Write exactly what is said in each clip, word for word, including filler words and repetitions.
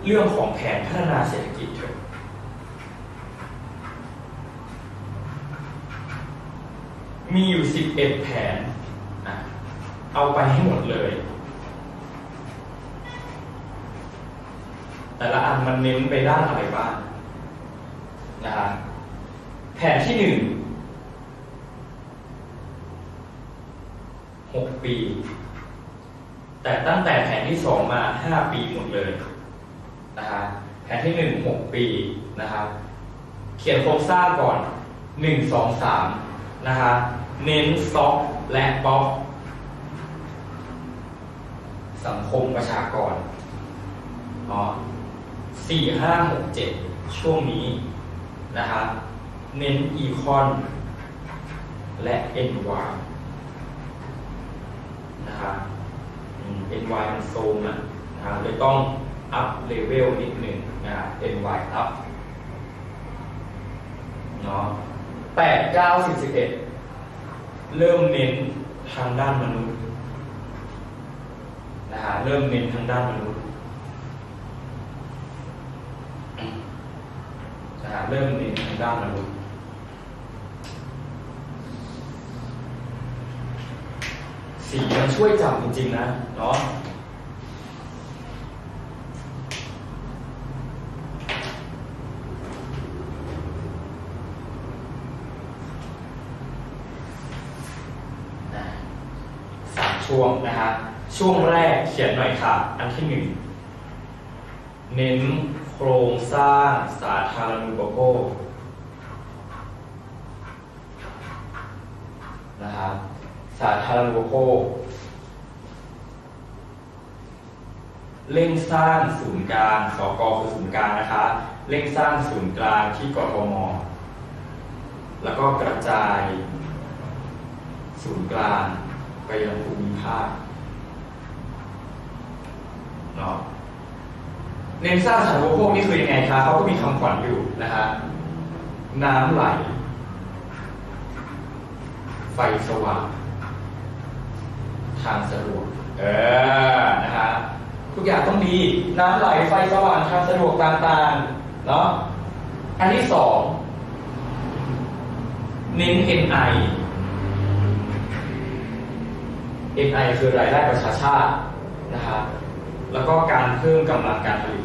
เรื่องของแผนพัฒนาเศรษฐกิจเถอะมีอยู่สิบเอ็ดแผนนะเอาไปให้หมดเลยแต่ละอันมันเน้นไปด้านอะไรบ้างนะฮะแผนที่หนึ่งหกปีแต่ตั้งแต่แผนที่สองมาห้าปีหมดเลยนะฮะแผนที่หนึ่งหกปีนะครับเขียนโครงสร้างก่อนหนึ่งสองสามนะฮะเน้นซอฟต์และป๊อปสังคมประชากรเนาะสี่ห้าหกเจ็ดช่วงนี้นะฮะเน้นอีคอนและ เอ็น วาย นะครับ เอ็น วาย มันโซมนะนะครับเลยต้องอัพเลเวลนิดหนึ่งนะครับ เอ็น วาย อัพเนาะแปด เก้า สิบ สิบเอ็ดเริ่มเน้นทางด้านมนุษย์นะฮะเริ่มเน้นทางด้านมนุษย์นะฮะเริ่มเน้นทางด้านมนุษย์สีมันช่วยจับจริงๆนะเนาะสามช่วงนะฮะช่วงแรกเขียนหน่อยค่ะอันที่หนึ่งเน้นโครงสร้างสาธารณูปโภคนะครับสาธารณูปโภคเร่งสร้างศูนย์กลางสกคือศูนย์กลางนะคะเร่งสร้างศูนย์กลางที่กทมแล้วก็กระจายศูนย์กลางไปยังภูมิภาคเนาะเน้นสร้างสาธารณูปโภคนี่คือยังไงคะเขาก็มีคำขวัญอยู่นะฮะน้ำไหลไฟสว่างทางสะดวกเออนะฮะทุกอย่างต้องดีน้ำไหลไฟสว่างทางสะดวกต่างๆเนาะอันที่สองเน้น เอ็น ไอ เอ็น ไอ คือรายได้ประชาชาตินะครับแล้วก็การเพิ่มกำลังการผลิต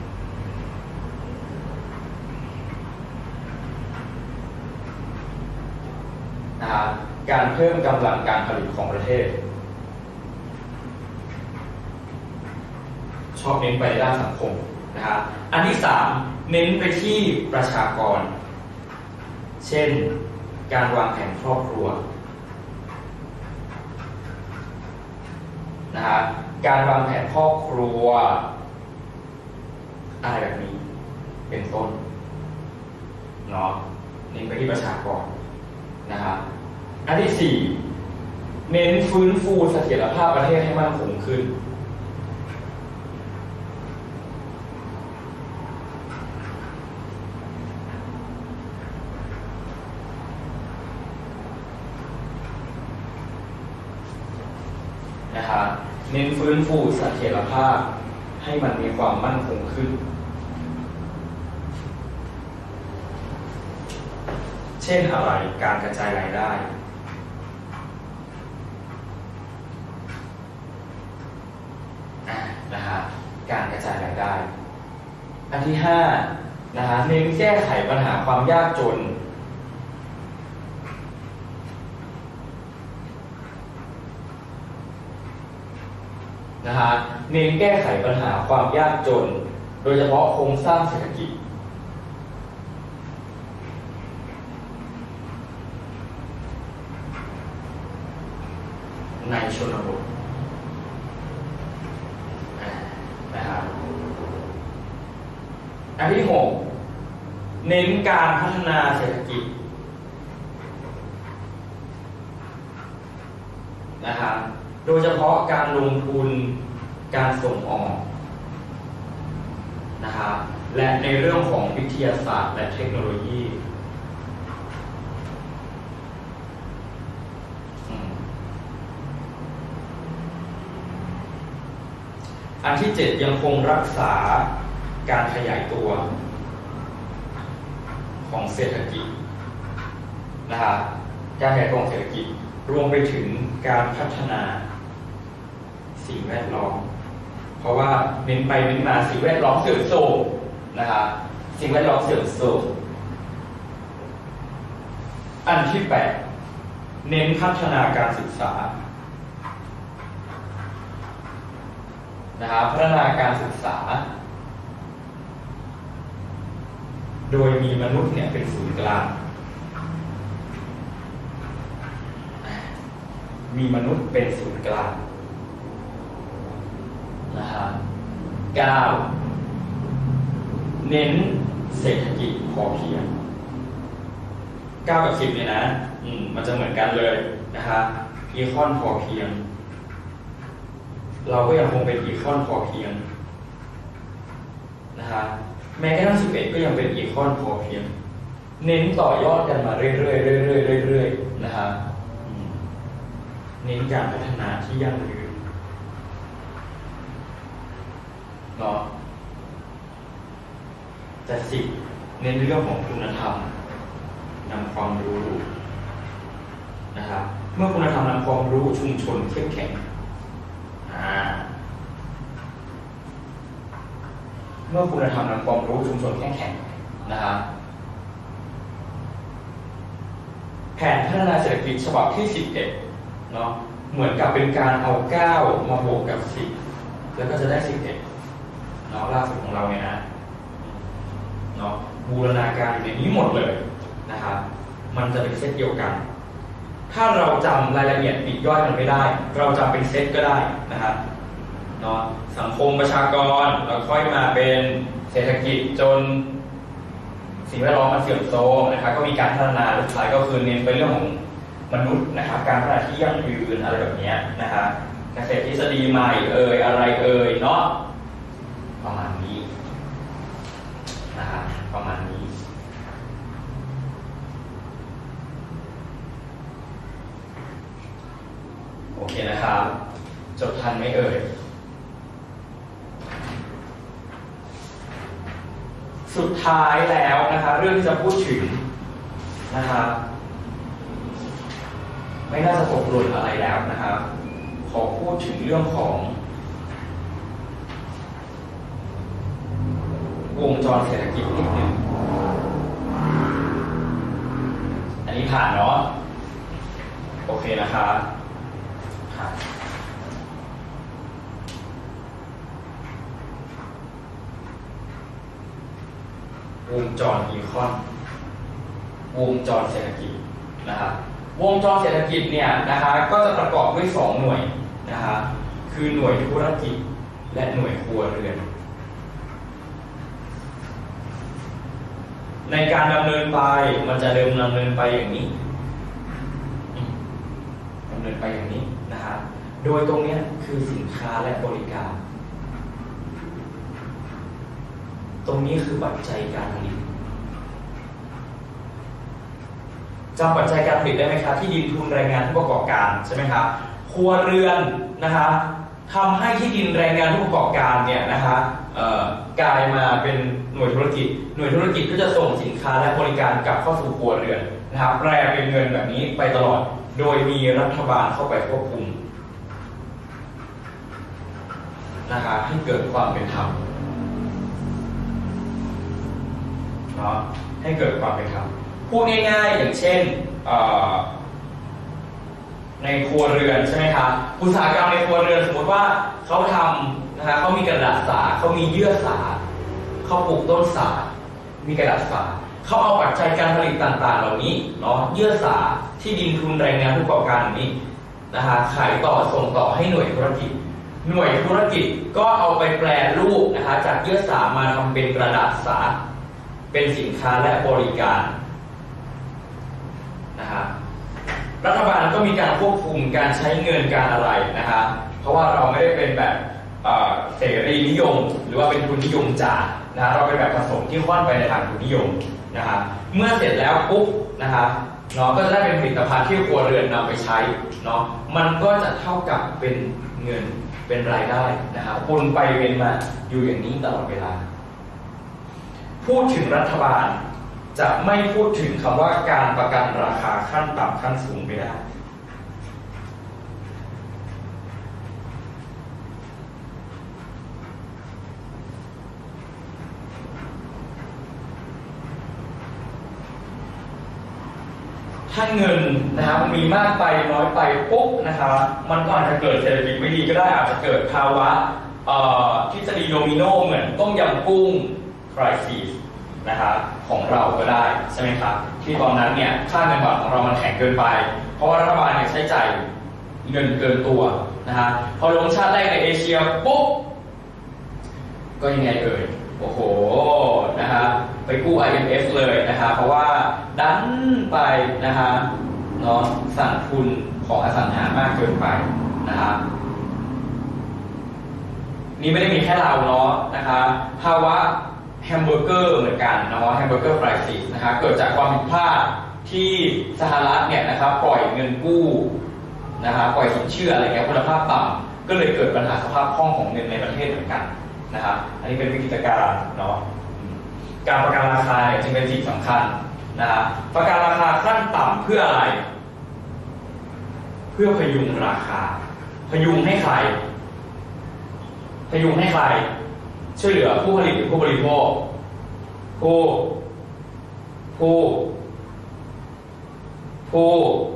นะครับการเพิ่มกำลังการผลิตของประเทศชอบเน้นไปด้านสังคมนะครับอันที่สามเน้นไปที่ประชากรเช่นการวางแผนครอบครัวนะครับการวางแผนครอบครัวอะไรแบบนี้เป็นต้นเนาะเน้นไปที่ประชากรนะครับอันที่สี่เน้นฟื้นฟูเสถียรภาพประเทศให้มั่นคงขึ้นนะครับเน้นฟื้นฟูเสถียรภาพให้มันมีความมั่นคงขึ้นเช่นอะไรการกระจายรายได้นะฮะการกระจายรายได้อันที่ห้านะฮะเน้นแก้ไขปัญหาความยากจนนะฮะเน้นแก้ไขปัญหาความยากจนโดยเฉพาะโครงสร้างเศรษฐกิจในชนบทนะครับอันที่หกเน้นการพัฒนาเศรษฐกิจนะครับโดยเฉพาะการลงทุนการส่งออกนะครับและในเรื่องของวิทยาศาสตร์และเทคโนโลยีอันที่เจ็ดยังคงรักษาการขยายตัวของเศรษฐกิจนะครับการขยายตัวของเศรษฐกิจรวมไปถึงการพัฒนาสิ่งแวดล้อมเพราะว่าเน้นไปเน้นมาสิ่งแวดล้อมเสื่อมโทรมนะครับสิ่งแวดล้อมเสื่อมโทรมอันที่แปดเน้นพัฒนาการศึกษานะครับพัฒนาการศึกษาโดยมีมนุษย์เนี่ยเป็นศูนย์กลางมีมนุษย์เป็นศูนย์กลางนะครับเก้าเน้นเศรษฐกิจพอเพียงเก้ากับสิบเนี่ยนะอืมมันจะเหมือนกันเลยนะครับอีคอนพอเพียงเราก็ยังคงเป็นอีคอนพอเพียงนะครับแม้กระทั่งสิบเอ็ดก็ยังเป็นอีคอนพอเพียงเน้นต่อยอดกันมาเรื่อยๆเรื่อยๆเรื่อยๆนะครับเน้นการพัฒนาที่ยั่งยืนเนาะแต่สิบเน้นเรื่องของคุณธรรมนำความรู้นะครับเมื่อคุณธรรมนำความรู้ชุมชนเข้มแข็งเมื่อคุณธรรมนำความรู้ชุมชนเข้มแข็งนะครับแผนพัฒนาเศรษฐกิจฉบับที่สิบเอ็ดเนาะเหมือนกับเป็นการเอาเก้ามาบวกกับสิบแล้วก็จะได้สิบเอ็ดเนาะล่าสุดของเราเนี่ยนะเนาะบูรณาการอยู่ในนี้หมดเลยนะครับมันจะเป็นเซตเดียวกันถ้าเราจำรายละเอียดปลีกย่อยมันไม่ได้เราจำเป็นเซตก็ได้นะครับเนาะสังคมประชากรแล้วค่อยมาเป็นเศรษฐกิจจนสิ่งแวดล้อมมันเสื่อมโทรมนะครับก็มีการพัฒนาสุดท้ายก็คือเน้นไปเรื่องของมนุษย์นะครับการพัฒนาที่ยั่งยืนอะไรแบบนี้นะครับเกษตรทฤษฎีใหม่เอ่ยอะไรเอ่ยเนาะประมาณนี้นะครับประมาณนี้โอเคนะครับจบทันไหมเอ่ยสุดท้ายแล้วนะครับเรื่องที่จะพูดถึงนะครับไม่น่าจะตกหล่นอะไรแล้วนะครับขอพูดถึงเรื่องของวงจรเศรษฐกิจนิดหนึ่งอันนี้ผ่านเนาะโอเคนะครับผ่านวงจรอีคอนวงจรเศรษฐกิจนะครับวงจรเศรษฐกิจเนี่ยนะคะก็จะประกอบด้วยสองหน่วยนะคะคือหน่วยธุรกิจและหน่วยครัวเรือนในการดำเนินไปมันจะเริ่มดำเนินไปอย่างนี้ดำเนินไปอย่างนี้นะคะโดยตรงนี้คือสินค้าและบริการตรงนี้คือปัจจัยการผลิตจำปัจจัยการผลิตได้ไหมครับที่ดินทุนแรงงานผู้ประกอบการใช่ไหมครับครัวเรือนนะคะทำให้ที่ดินแรงงานผู้ประกอบการเนี่ยนะคะกลายมาเป็นหน่วยธุรกิจหน่วยธุรกิจก็จะส่งสินค้าและบริการกลับเข้าสู่ครัวเรือนนะครับแปลเป็นเงินแบบนี้ไปตลอดโดยมีรัฐบาลเข้าไปควบคุมนะคะให้เกิดความเป็นธรรมเนาะให้เกิดความเป็นธรรมพูดง่ายๆอย่างเช่นในครัวเรือนใช่ไหมครับอุตสาหกรรมในครัวเรือนสมมติว่าเขาทำนะฮะเขามีกระดาษสาเขามีเยื่อสาเขาปลูกต้นสามีกระดาษสาเขาเอาปัจจัยการผลิตต่างๆเหล่านี้เนาะเยื่อสาที่ดินทุนแรงงานผู้ประกอบการนี้นะฮะขายต่อส่งต่อให้หน่วยธุรกิจหน่วยธุรกิจก็เอาไปแปรรูปนะคะจากเยื่อสามาทำเป็นกระดาษสาเป็นสินค้าและบริการนะครับรัฐบาลก็มีการควบคุมการใช้เงินการอะไรนะครับเพราะว่าเราไม่ได้เป็นแบบเสรีนิยมหรือว่าเป็นทุนนิยมจ๋านะเราเป็นแบบผสมที่ค่อนไปในทางทุนนิยมนะครับเมื่อเสร็จแล้วปุ๊บนะครับเนาะก็จะได้เป็นผลิตภัณฑ์ที่ครัวเรือนนำไปใช้เนาะมันก็จะเท่ากับเป็นเงินเป็นรายได้นะครับวนไปเวียนมาอยู่อย่างนี้ตลอดเวลาพูดถึงรัฐบาลจะไม่พูดถึงคำว่าการประกันราคาขั้นต่ำขั้นสูงไม่ได้ถ้าเงินนะครับมีมากไปน้อยไปปุ๊บนะครับมันก็อาจจะเกิดเศรษฐกิจไม่ดีก็ได้อาจจะเกิดภาวะทฤษฎีโดมิโนเหมือนต้มยำกุ้งไครซิสนะครับของเราก็ได้ใช่ไหมครับที่ตอนนั้นเนี่ยค่าเงินบาทของเรามันแข็งเกินไปเพราะว่ารัฐบาลเนี่ยใช้จ่ายเงินเกินตัวนะฮะพอลงชาติแรกในเอเชียปุ๊บก็ยังไงเอ่ยโอ้โหนะฮะไปกู้ ไอ เอ็ม เอฟ เลยนะครับเพราะว่าดันไปนะฮะเนาะสั่งทุนของอสังหามากเกินไปนะครับนี่ไม่ได้มีแค่เราเนาะนะครับภาวะแฮมเบอร์เกอร์เหมือนกันเนาะแฮมเบอร์เกอร์ไครซิสนะครับเกิดจากความผิดพลาดที่สหรัฐเนี่ยนะครับปล่อยเงินกู้นะครับปล่อยสินเชื่ออะไรเงี้ยคุณภาพต่ำก็เลยเกิดปัญหาสภาพคล่องของเงินในประเทศเหมือนกันนะครับอันนี้เป็นวิกฤตการณ์เนาะการประกันราคาเนี่ยจึงเป็นสิ่งสำคัญนะครับประกันราคาขั้นต่ำเพื่ออะไรเพื่อพยุงราคาพยุงให้ใครพยุงให้ใครช่วยเหลือผู้ผลิตหรือผู้บริโภคผู้ผู้ผู้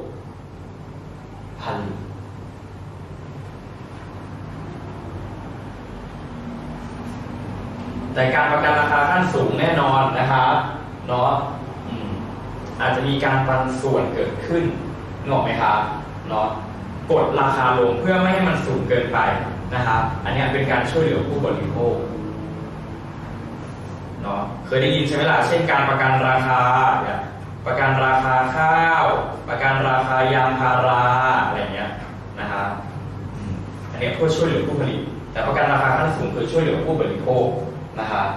ผลิตแต่การประกันราคาขั้นสูงแน่นอนนะครับเนาะอาจจะมีการปันส่วนเกิดขึ้นนึกออกไหมครับเนาะกดราคาลงเพื่อไม่ให้มันสูงเกินไปนะครับอันนี้เป็นการช่วยเหลือผู้บริโภคเนาะเคยได้ยินใช่ไหมล่ะเช่นการประกันราคาประกันราคาข้าวประกันราคายางพาราอะไรเงี้ยนะครับอันนี้เพื่อช่วยเหลือผู้ผลิตแต่ประกันราคาขั้นสูงคือช่วยเหลือผู้บริโภคนะครับ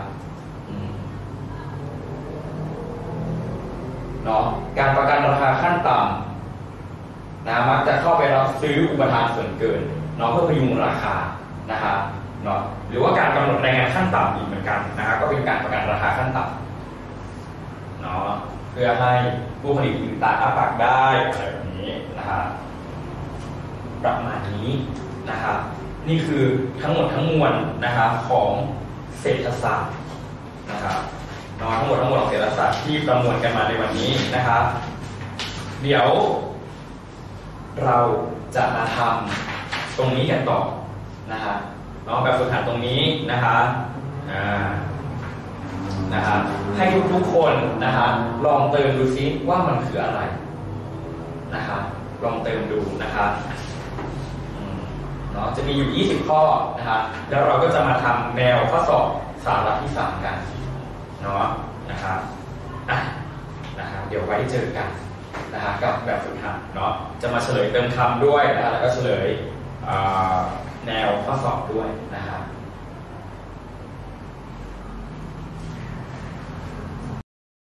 เนาะการประกันราคาขั้นต่ำนะมักจะเข้าไปรับซื้ออุปทานส่วนเกินเนาะเพื่อพยุงราคานะครับเนาะหรือว่าการกำหนดแรงงานขั้นต่ำอีกเหมือนกันนะครับก็เป็นการประกันราคาขั้นต่ำเนาะเพื่อให้ผู้ผลิตลืมตาอ้าปากได้อะไรแบบนี้นะครับประมาณนี้นะครับนี่คือทั้งหมดทั้งมวลนะครับของเศรษฐศาสตร์นะครับเนาะทั้งหมดทั้งมวลของเศรษฐศาสตร์ที่ประมวลกันมาในวันนี้นะครับเดี๋ยวเราจะมาทำตรงนี้กันต่อนะครับเนาะแบบฝึกหัดตรงนี้นะครับอ่านะครับให้ทุกๆคนนะครับลองเติมดูซิว่ามันคืออะไรนะครับลองเติมดูนะครับเนาะจะมีอยู่ยี่สิบข้อนะครับแล้วเราก็จะมาทำแนวข้อสอบสาระที่สามกันเนาะนะครับอ่ะนะครับเดี๋ยวไว้เจอกันนะครับกับแบบฝึกหัดเนาะจะมาเฉลยเติมคำด้วยนะครับแล้วก็เฉลยแนวข้อสอบด้วยนะครับ